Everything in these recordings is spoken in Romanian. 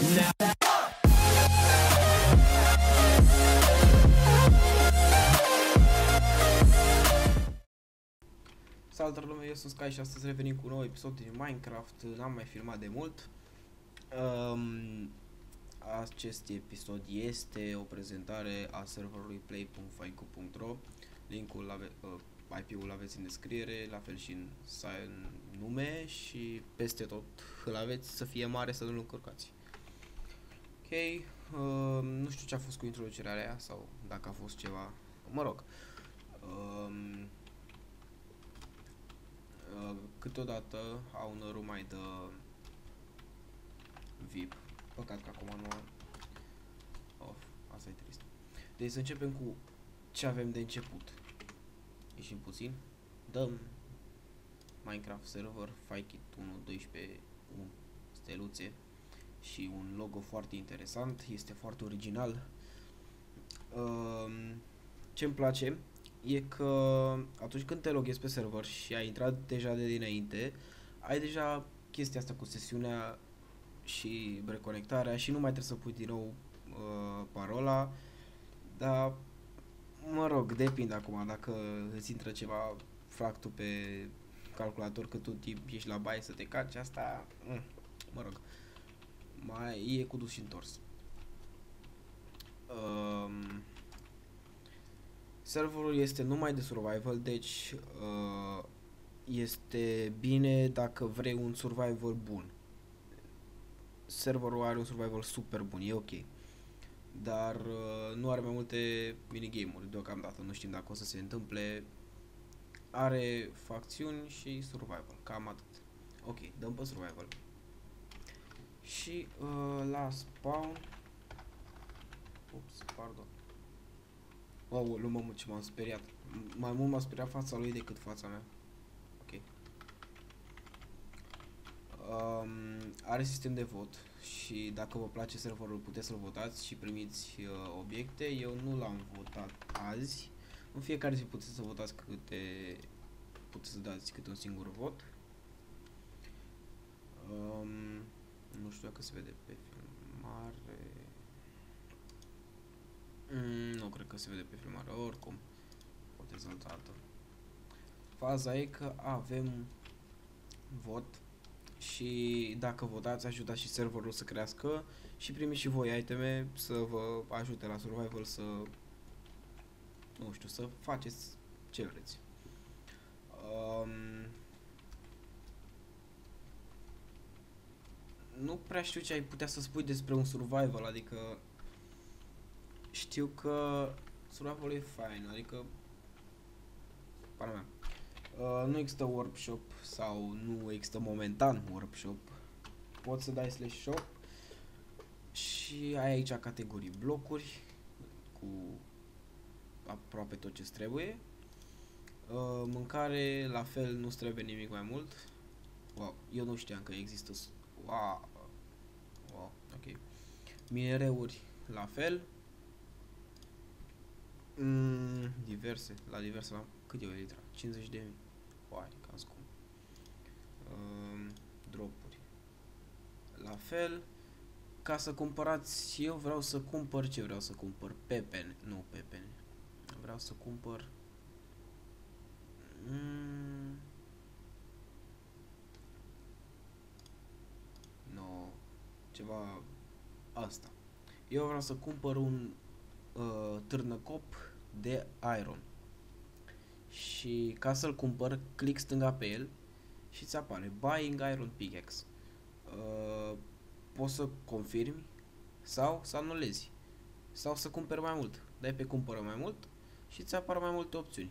Salutare lume, eu sunt Sky și astăzi revenim cu un nou episod din Minecraft. N-am mai filmat de mult. Acest episod este o prezentare a serverului play.fico.ro. Linkul, IP-ul aveți în descriere, la fel și în nume și peste tot îl aveți să fie mare, să nu-l încurcați. Ok, nu știu ce a fost cu introducerea aia sau dacă a fost ceva, mă rog. Câteodată owner-ul mai dă VIP. Păcat că acum nu am. Asta e trist. Deci să începem cu ce avem de început. Ieșim puțin. Dăm Minecraft server, FileKit 1.12, un steluțe și un logo foarte interesant. Este foarte original. Ce-mi place e că atunci când te loghezi pe server și ai intrat deja de dinainte, ai deja chestia asta cu sesiunea și reconectarea și nu mai trebuie să pui din nou parola, dar mă rog, depinde acum, dacă îți intră ceva fractul pe calculator că tu ești la baie să te caci, asta, mă rog, mai e cu dus și întors. Serverul este numai de survival, deci este bine dacă vrei un survival bun. Serverul are un survival super bun, e ok. Dar nu are mai multe minigame-uri deocamdată, nu știm dacă o să se întâmple. Are facțiuni și survival, cam atât. Ok, dăm pe survival. Și la spawn... Ups, pardon. Oh, mamă, ce m-am speriat. Mai mult m-a speriat fața lui decât fața mea. Ok. Are sistem de vot și dacă vă place serverul puteți să-l votați și primiți obiecte. Eu nu l-am votat azi. În fiecare zi puteți să votați puteți să dați câte un singur vot. Nu știu dacă se vede pe filmare. Nu cred că se vede pe filmare, oricum o dezvoltată. Faza e că avem vot și dacă votați ajutați și serverul să crească și primiți și voi iteme să vă ajute la survival, să nu știu, să faceți ce vreți. Nu prea știu ce ai putea să spui despre un survival, adică știu că survival e fain, adică pana mea. Nu există workshop sau nu există momentan workshop. Poți să dai /shop și ai aici categorii blocuri cu aproape tot ce trebuie. Mâncare, la fel, nu-ți trebuie nimic mai mult. Wow, eu nu știam că există. Wow, ok. Minereuri, la fel. Diverse, la cât e o litra? 50 de mii. Oare, cam scump. Dropuri. La fel. Ca să cumpărați, eu vreau să cumpăr ce vreau să cumpăr? Pepene, nu pepene. Vreau să cumpăr no, ceva asta. Eu vreau să cumpăr un târnăcop de iron. Și ca să-l cumpăr, click stânga pe el și ți apare Buying Iron Pickaxe. Poți să confirmi sau să anulezi sau să cumperi mai mult. Dai pe cumpără mai mult și ți apar mai multe opțiuni.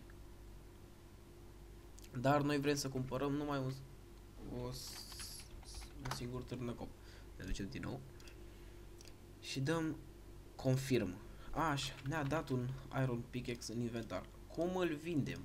Dar noi vrem să cumpărăm numai un singur târnăcop. Ne ducem din nou și dăm confirm. Așa, ne-a dat un Iron Pickaxe în inventar. Cum îl vindem?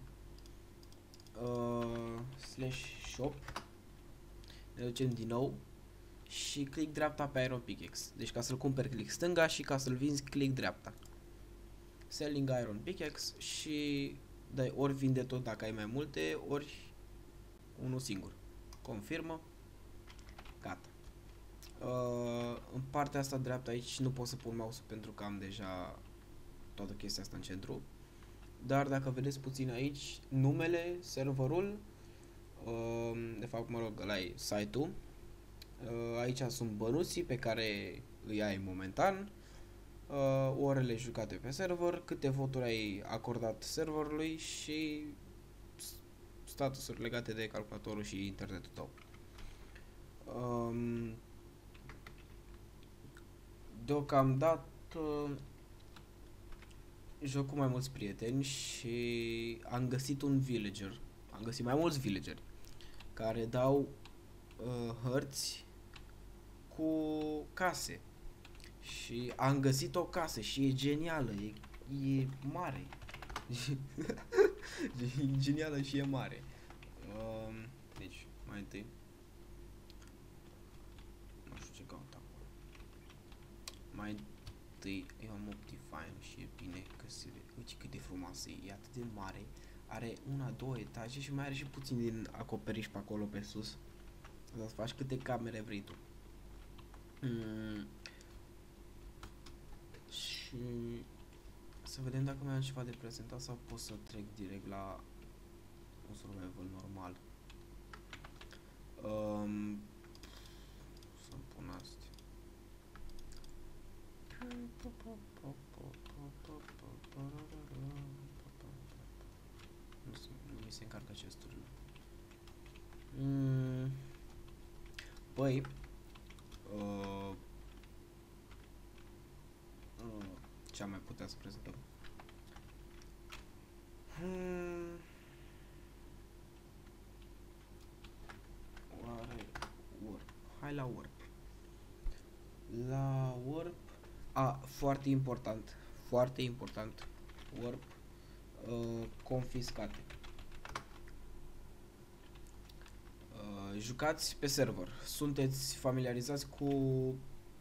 /shop. Ne ducem din nou și click dreapta pe Iron Pickaxe. Deci ca să-l cumperi click stânga și ca să-l vinzi click dreapta. Selling Iron Pickaxe și dai ori vinde tot dacă ai mai multe, ori unul singur. Confirmă. Gata. În partea asta dreaptă aici nu pot să pun mouse-ul pentru că am deja toată chestia asta în centru. Dar dacă vedeți puțin aici, numele, serverul, de fapt, mă rog, ăla e site-ul. Aici sunt bănuții pe care îi ai momentan, orele jucate pe server, câte voturi ai acordat serverului și statusuri legate de calculatorul și internetul tău. Deocamdată joc cu mai mulți prieteni și am găsit un villager. Am găsit mai mulți villageri care dau hărți cu case. Și am găsit o casă și e genială, e mare. E genială și e mare. Deci, mai întâi nu știu ce caut acolo. Mai întâi eu am Optifine și e bine că se vede. Uite cât de frumoasă e, e atât de mare. Are 1-2 etaje și mai are și puțin din acoperiș pe acolo pe sus. Să faci câte camere vrei tu. Și să vedem dacă mai am ceva de prezentat sau pot să trec direct la un survival normal. Să-mi pun astea. Nu mi se încarcă chesturile. Păi ce am mai putea să prezentăm? Oare Warp? Hai la Warp. La Warp, foarte important, foarte important. Warp, confiscate. Jucați pe server. Sunteți familiarizați cu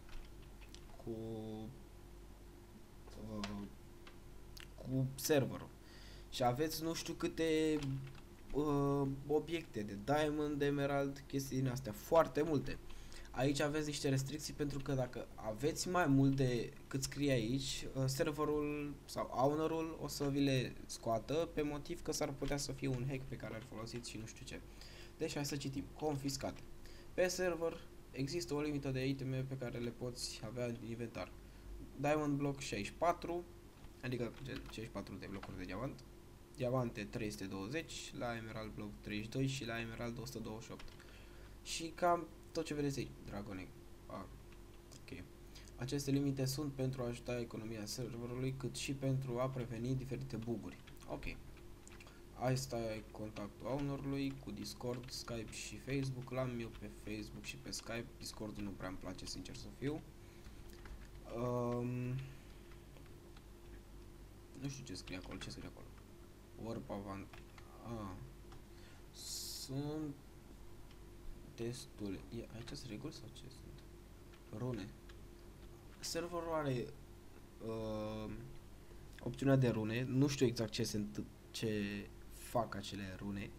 serverul și aveți nu știu câte obiecte de Diamond, Emerald, chestii din astea, foarte multe. Aici aveți niște restricții pentru că dacă aveți mai mult de cât scrie aici, serverul sau ownerul o să vi le scoată pe motiv că s-ar putea să fie un hack pe care îl folosiți și nu știu ce. Deci hai să citim. Confiscate. Pe server există o limită de iteme pe care le poți avea în inventar. Diamond Block 64, adică 64 de blocuri de diamant. Diamante 320, la Emerald Block 32 și la Emerald 128. Și cam tot ce vedeți aici. Dragon. Ok. Aceste limite sunt pentru a ajuta economia serverului, cât și pentru a preveni diferite buguri. Ok. Asta e contactul ownerului cu Discord, Skype și Facebook. L-am eu pe Facebook și pe Skype. Discordul nu prea îmi place, sincer să fiu. Nu știu ce scrie acolo. Ce scrie acolo? Warp avant. Sunt destule. Aici sunt reguli sau ce sunt? Rune. Serverul are opțiunea de rune. Nu știu exact ce fac acele rune.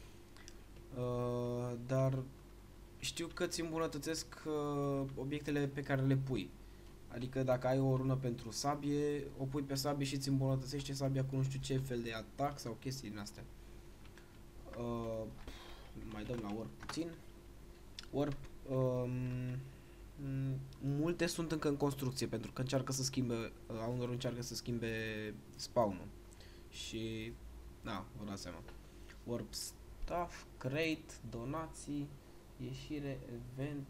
Dar știu că ți îmbunătățesc obiectele pe care le pui. Adică dacă ai o rună pentru sabie, o pui pe sabie și ți îmbunătățește sabia cu nu știu ce fel de atac sau chestii din astea. Mai dăm la Warp puțin. Warp, multe sunt încă în construcție pentru că încearcă să schimbe, unor încearcă să schimbe spawn-ul. Și, vă dați seama. Warp stuff, crate, donații, ieșire, event,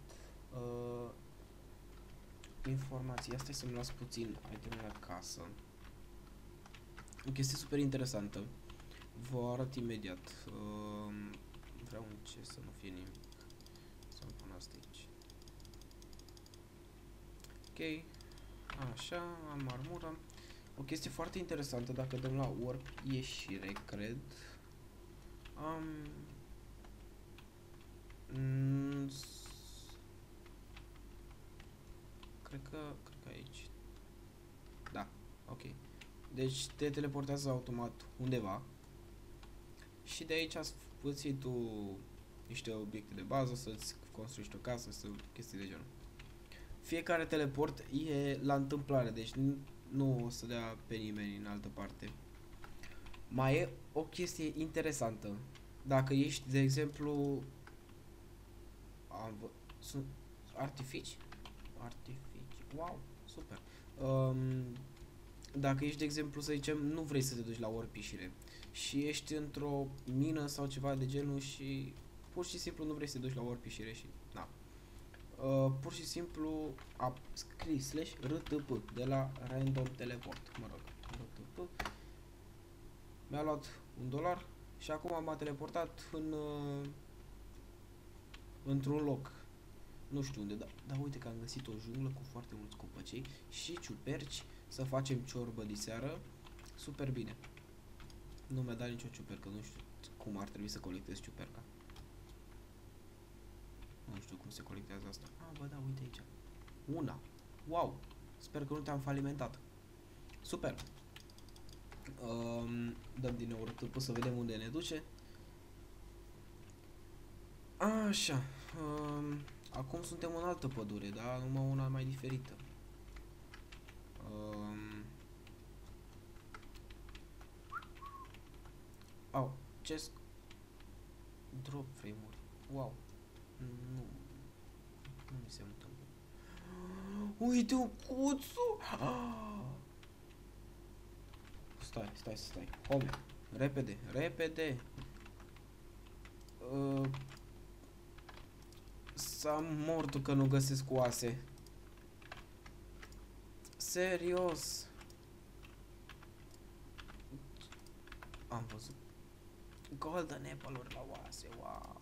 informații. Asta e să-mi las puțin itemele acasă. O chestie super interesantă. Vă arăt imediat. Vreau un ce să nu fie nimic. Să-mi pun asta aici. Ok. Așa, am armură. O chestie foarte interesantă, dacă dăm la Warp ieșire, cred. Cred că aici. Da, ok. Deci te teleportează automat undeva. Și de aici îți iei tu niște obiecte de bază, să-ți construiești o casă, chestii de genul. fiecare teleport e la întâmplare, deci nu o să dea pe nimeni în altă parte. Mai e o chestie interesantă. Dacă ești, de exemplu, sunt artificii? Wow, super. Dacă ești, de exemplu, să zicem, nu vrei să te duci la orpișire și ești într-o mină sau ceva de genul și pur și simplu nu vrei să te duci la orpișire și na. Pur și simplu scrii /rtp de la random teleport, mă rog, rtp. Mi-a luat $1 și acum m-a teleportat într-un loc. Nu știu unde, dar uite că am găsit o junglă cu foarte mulți copăcei și ciuperci să facem ciorbă de seară. Super bine. Nu mi-a dat nicio ciupercă, nu știu cum ar trebui să colectez ciuperca. Nu știu cum se colectează asta. Bă, da, uite aici. Una. Wow. Sper că nu te-am falimentat. Super. Dăm din nou rtp să vedem unde ne duce. Așa. Acum suntem în altă pădure, da? Numai una mai diferită. Ce drop frame-uri. Wow. Nu mi se întâmplă. Uite un cuțu! Stai. Home. Repede. S-a mortul că nu găsesc oase. Serios. Am văzut golden apple-uri la oase, wow.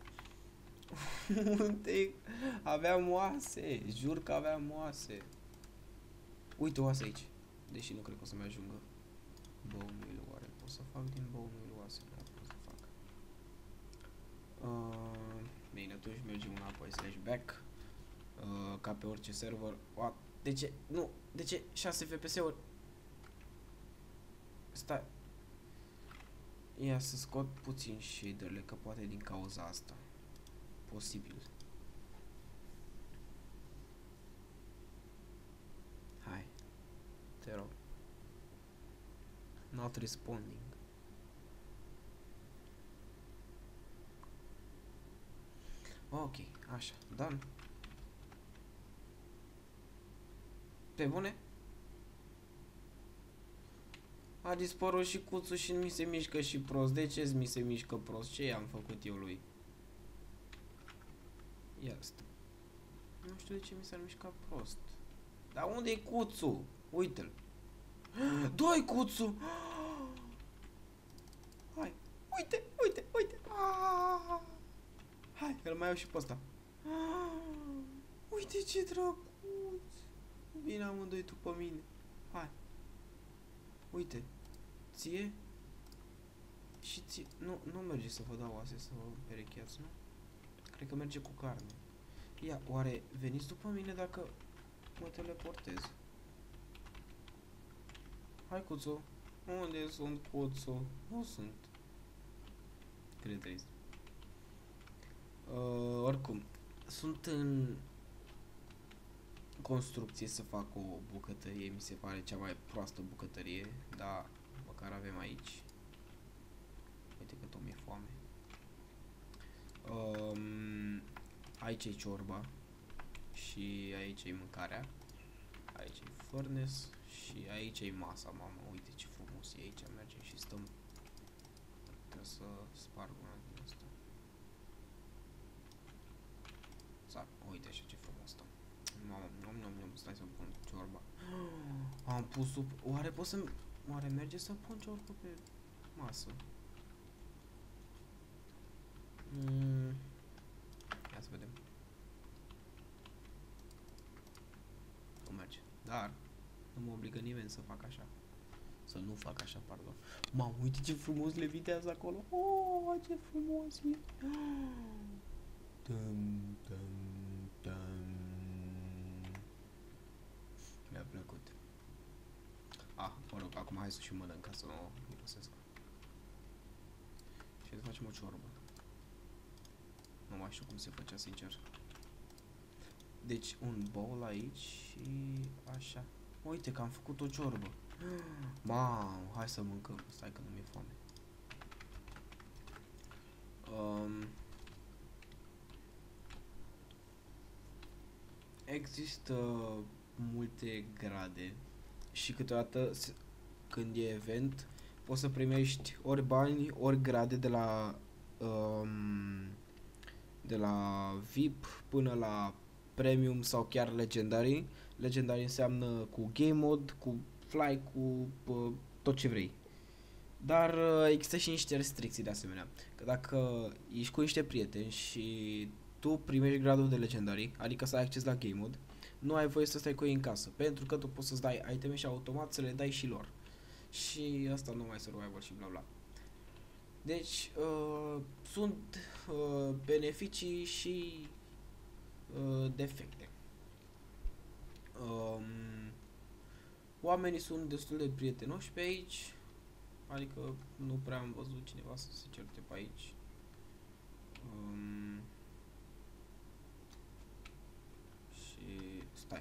Unde? Aveam oase, jur că aveam oase. Uite oase aici. Deși nu cred că o să-mi ajungă. Bone-meal, oare pot să fac din bone-meal oase? Da, pot să fac. Bine, atunci mergem înapoi /back. Ca pe orice server. What? De ce? Nu, de ce 6 FPS-uri? Stai. Ia să scot puțin shader-le, că poate din cauza asta. Posibil. Hai. Te rog. Not responding. Ok, așa, done. Pe bune? A dispărut și cuțul și mi se mișcă și prost. De ce mi se mișcă prost? Ce i-am făcut eu lui? Ia asta. Nu știu de ce mi s-ar mișca prost. Dar unde e cuțul? Uite-l. Doi cuțul! Hai, uite! Hai, îl mai iau și pe ăsta. Uite ce drăguț! Vine amândoi după mine. Hai. Uite. Ție? Și ție. Nu merge să vă dau oase să vă perecheați, nu? Cred că merge cu carne. Ia, oare veniți după mine dacă mă teleportez? Hai, cuțu. Unde sunt, cuțu? Nu sunt. Cât de trist. Oricum, sunt în construcție să fac o bucătărie, mi se pare cea mai proastă bucătărie, dar măcar avem aici. Uite că tot mi-e foame. Aici e ciorba și aici e mâncarea. Aici e furnace și aici e masa, mamă, uite ce frumos e aici, mergem și stăm. Trebuie să sparg una din asta. Uite așa ce frumos stăm. Mamă, nom, stai să pun ciorba. Am pus sub... Oare pot să... Oare merge să pun ciorbă pe masă? Ia să vedem. Nu merge. Dar nu mă obligă nimeni să fac așa. Să nu fac așa, pardon. Mamă, uite ce frumos levitează acolo. Oh, ce frumos e. Mi-a plăcut. Mă rog, acum hai să și mănânc ca să nu mirosesc. Și să facem o ciorbă. Nu mai știu cum se făcea, sincer. Deci un bowl aici și așa. Uite că am făcut o ciorbă. Mamă, hai să mâncăm. Stai că nu mi-e foame. Există multe grade și câteodată când e event poți să primești ori bani, ori grade de la VIP până la Premium sau chiar Legendary. Legendary înseamnă cu Game Mode, cu Fly, cu tot ce vrei. Dar există și niște restricții de asemenea. Că dacă ești cu niște prieteni și tu primești gradul de Legendary, adică să ai acces la Game Mode, nu ai voie să stai cu ei în casă, pentru că tu poți să-ți dai iteme și automat să le dai și lor. Și asta nu mai survival și bla bla. Deci sunt beneficii și defecte. Oamenii sunt destul de prietenoși pe aici, adică nu prea am văzut cineva să se certe pe aici. Și stai.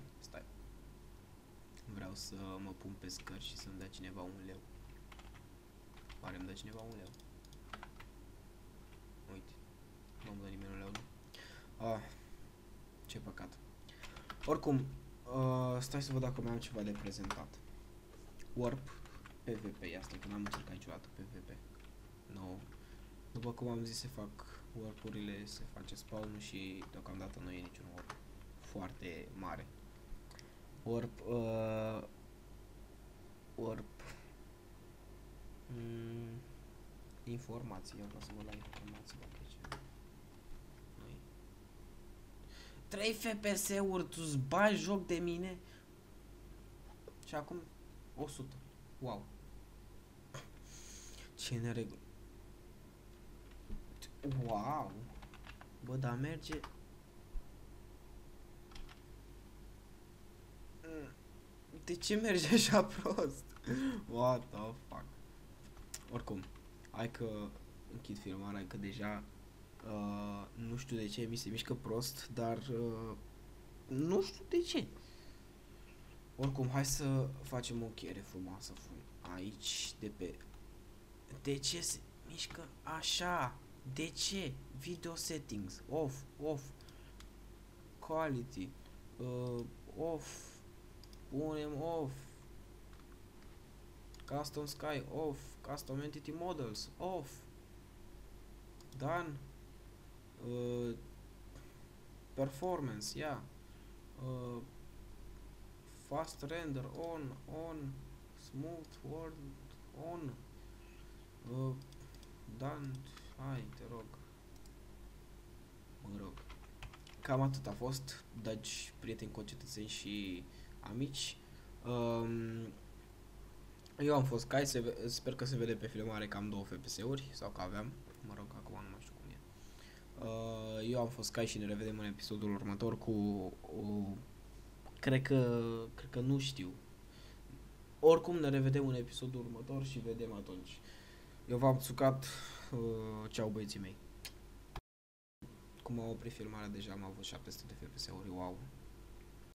Vreau să mă pun pe scări și să-mi dea cineva un leu. Oare îmi dă cineva un leu? Uite, nu-mi dă nimeni un leu, nu? Ce păcat. Oricum, stai să văd dacă mai am ceva de prezentat. Warp, PvP, asta că n-am încercat niciodată PvP. No. După cum am zis, se fac warp-urile, se face spawn și deocamdată nu e niciun warp foarte mare. Warp, informații, eu vreau să văd la informații dacă e ceva. Nu-i. 3 FPS-uri, tu-ți bagi joc de mine? Și acum 100. Wow. Ce neregulă. Wow. Bă, dar merge. De ce merge așa prost? What the fuck. Oricum, hai că închid filmarea, hai că deja nu știu de ce mi se mișcă prost, dar nu știu de ce. Oricum, hai să facem o încheiere frumoasă aici de pe... De ce se mișcă așa? De ce? Video settings off, quality off, punem off, custom sky off, custom entity models off, done, performance, yeah, fast render on, smooth world on, done. Hai, te rog. Mă rog. Cam atât a fost, dragi prieteni, concetățeni și amici. Eu am fost Kai, sper că se vede pe filmare că am 2 FPS-uri, sau că aveam, mă rog, acum nu mai știu cum e. Eu am fost Kai și ne revedem în episodul următor cu cred că nu știu. Oricum ne revedem în episodul următor și vedem atunci. Eu v-am țucat, ceau băieții mei. Cum am oprit filmarea deja am avut 700 de FPS-uri, wow.